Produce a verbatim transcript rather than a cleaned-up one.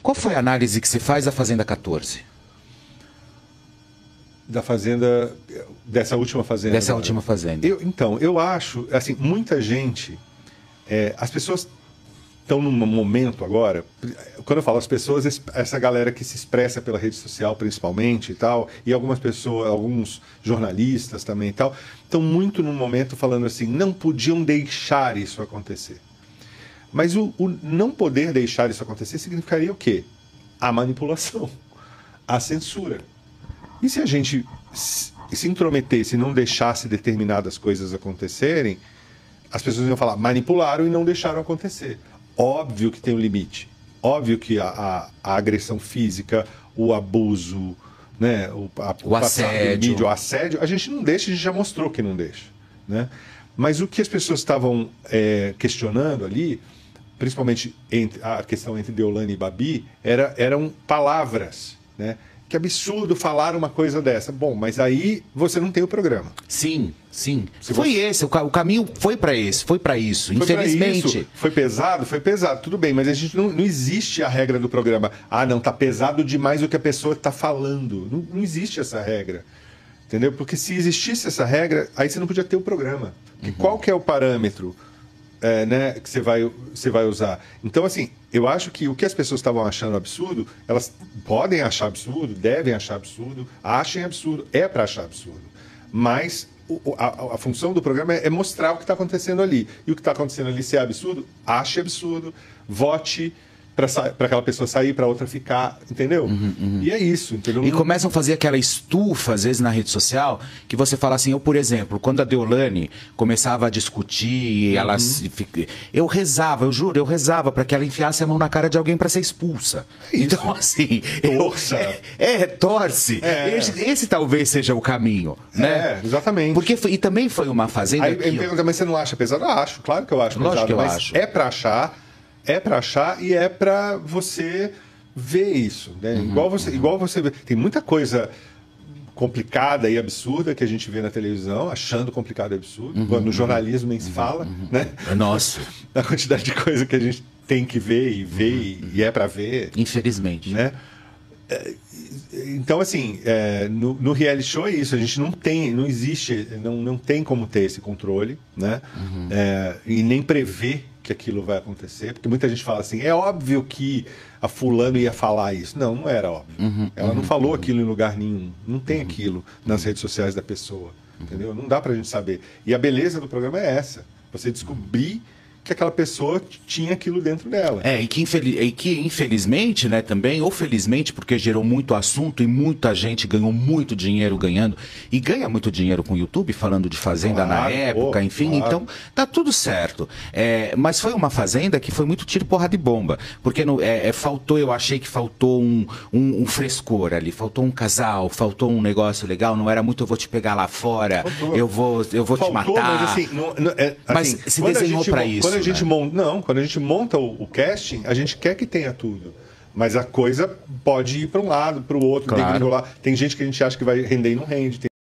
Qual foi a análise que você faz da Fazenda quatorze? Da Fazenda, dessa última Fazenda. Dessa agora. última Fazenda. Eu, então, eu acho, assim, muita gente, é, as pessoas estão num momento agora, quando eu falo as pessoas, essa galera que se expressa pela rede social principalmente e tal, e algumas pessoas, alguns jornalistas também e tal, estão muito num momento falando assim, não podiam deixar isso acontecer. Mas o, o não poder deixar isso acontecer significaria o quê? A manipulação, a censura. E se a gente se intrometesse e não deixasse determinadas coisas acontecerem, as pessoas iam falar, manipularam e não deixaram acontecer. Óbvio que tem um limite. Óbvio que a, a, a agressão física, o abuso, né, o, a, o, o assédio. Mídia, o assédio, a gente não deixa, a gente já mostrou que não deixa. Né? Mas o que as pessoas estavam é, questionando ali, principalmente entre, a questão entre Deolane e Babi, era, eram palavras, né? Que absurdo falar uma coisa dessa. Bom, mas aí você não tem o programa. Sim, sim. Se foi você... esse, o, ca o caminho foi para esse, foi para isso, foi infelizmente. Isso. Foi pesado? Foi pesado, tudo bem, mas a gente não, não existe a regra do programa. Ah, não, tá pesado demais o que a pessoa está falando. Não, não existe essa regra. Entendeu? Porque se existisse essa regra, aí você não podia ter o programa. Uhum. Qual que é o parâmetro é, né, que você vai, você vai usar? Então, assim, eu acho que o que as pessoas estavam achando absurdo, elas podem achar absurdo, devem achar absurdo, achem absurdo, é para achar absurdo. Mas o, a, a função do programa é, é mostrar o que está acontecendo ali. E o que está acontecendo ali, se é absurdo, ache absurdo, vote para aquela pessoa sair, para outra ficar, entendeu? Uhum, uhum. E é isso, entendeu? E começam a fazer aquela estufa, às vezes, na rede social, que você fala assim, eu, por exemplo, quando a Deolane começava a discutir, uhum. ela se... eu rezava, eu juro, eu rezava para que ela enfiasse a mão na cara de alguém para ser expulsa. É então, assim... Torça. Eu, é, é, torce. É. Esse, esse talvez seja o caminho, né? É, exatamente. Porque foi, e também foi uma fazenda... Aí, que... me pergunta, mas você não acha pesado? Eu acho, claro que eu acho Lógico pesado, que eu mas acho. é para achar... É para achar e é para você ver isso. Né? Uhum, igual, você, uhum. igual você vê. Tem muita coisa complicada e absurda que a gente vê na televisão, achando complicado e absurdo. Uhum, no jornalismo nem se fala. Uhum, né? Nossa. A quantidade de coisa que a gente tem que ver e ver uhum. e é para ver. Infelizmente. Né? Então, assim, é, no, no reality show é isso. A gente não tem, não existe, não, não tem como ter esse controle, né? Uhum. É, e nem prever que aquilo vai acontecer, porque muita gente fala assim, é óbvio que a fulano ia falar isso. Não, não era óbvio. Uhum, Ela não uhum, falou uhum. aquilo em lugar nenhum. Não tem uhum. aquilo nas redes sociais da pessoa. Uhum. Entendeu? Não dá pra gente saber. E a beleza do programa é essa. Você descobrir que aquela pessoa tinha aquilo dentro dela. É, e que, infeliz... e que infelizmente, né, também, ou felizmente, porque gerou muito assunto e muita gente ganhou muito dinheiro ganhando, e ganha muito dinheiro com o YouTube, falando de Fazenda claro, na época, pô, enfim, claro. Então tá tudo certo. É, mas foi uma Fazenda que foi muito tiro, porrada e bomba, porque no, é, é, faltou, eu achei que faltou um, um, um frescor ali, faltou um casal, faltou um negócio legal, não era muito eu vou te pegar lá fora, faltou. eu vou, eu vou faltou, te matar. Mas, assim, não, não, é, mas assim, se desenhou para isso. Quando a gente né? monta, não, quando a gente monta o, o casting, a gente quer que tenha tudo. Mas a coisa pode ir para um lado, para o outro, claro. tem que enrolar. Tem gente que a gente acha que vai render e não rende. Tem